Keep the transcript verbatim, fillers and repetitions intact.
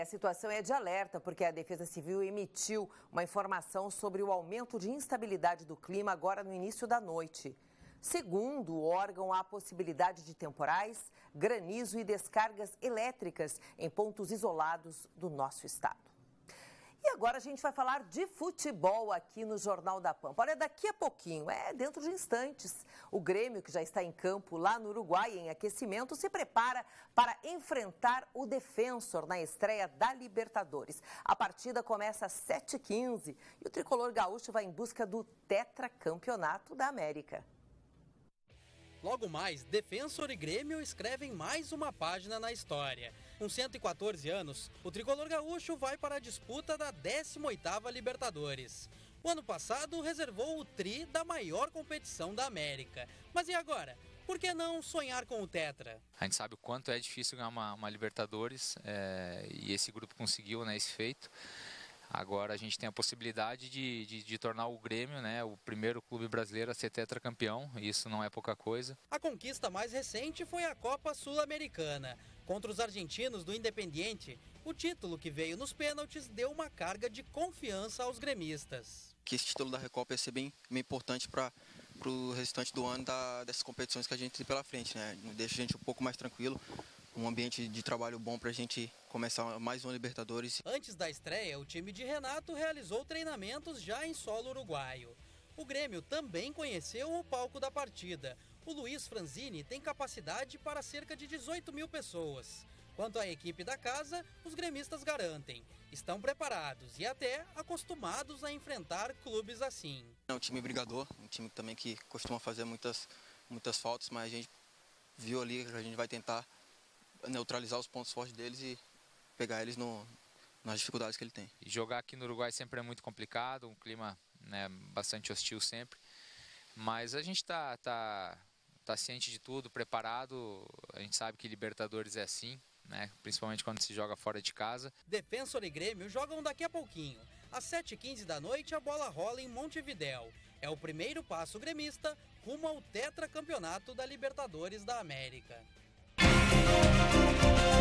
a situação é de alerta, porque a Defesa Civil emitiu uma informação sobre o aumento de instabilidade do clima agora no início da noite. Segundo o órgão, há possibilidade de temporais, granizo e descargas elétricas em pontos isolados do nosso estado. E agora a gente vai falar de futebol aqui no Jornal da Pampa. Olha, daqui a pouquinho, é dentro de instantes, o Grêmio, que já está em campo lá no Uruguai, em aquecimento, se prepara para enfrentar o Defensor na estreia da Libertadores. A partida começa às sete e quinze e o tricolor gaúcho vai em busca do tetracampeonato da América. Logo mais, Defensor e Grêmio escrevem mais uma página na história. Com cento e quatorze anos, o tricolor gaúcho vai para a disputa da décima oitava Libertadores. O ano passado reservou o tri da maior competição da América. Mas e agora? Por que não sonhar com o Tetra? A gente sabe o quanto é difícil ganhar uma, uma Libertadores é, e esse grupo conseguiu, né, esse feito. Agora a gente tem a possibilidade de, de, de tornar o Grêmio, né, o primeiro clube brasileiro a ser tetracampeão, e isso não é pouca coisa. A conquista mais recente foi a Copa Sul-Americana. Contra os argentinos do Independiente, o título que veio nos pênaltis deu uma carga de confiança aos gremistas. Que esse título da Recopa ia ser bem, bem importante para o restante do ano da, dessas competições que a gente tem pela frente, né? Deixa a gente um pouco mais tranquilo. Um ambiente de trabalho bom para a gente começar mais uma Libertadores. Antes da estreia, o time de Renato realizou treinamentos já em solo uruguaio. O Grêmio também conheceu o palco da partida. O Luiz Franzini tem capacidade para cerca de dezoito mil pessoas. Quanto à equipe da casa, os gremistas garantem, estão preparados e até acostumados a enfrentar clubes assim. É um time brigador, um time também que costuma fazer muitas, muitas faltas, mas a gente viu ali que a gente vai tentar neutralizar os pontos fortes deles e pegar eles no, nas dificuldades que ele tem. E jogar aqui no Uruguai sempre é muito complicado, um clima, né, bastante hostil sempre, mas a gente está tá, tá ciente de tudo, preparado, a gente sabe que Libertadores é assim, né, principalmente quando se joga fora de casa. Defensor e Grêmio jogam daqui a pouquinho. Às sete e quinze da noite a bola rola em Montevidéu. É o primeiro passo gremista rumo ao tetracampeonato da Libertadores da América.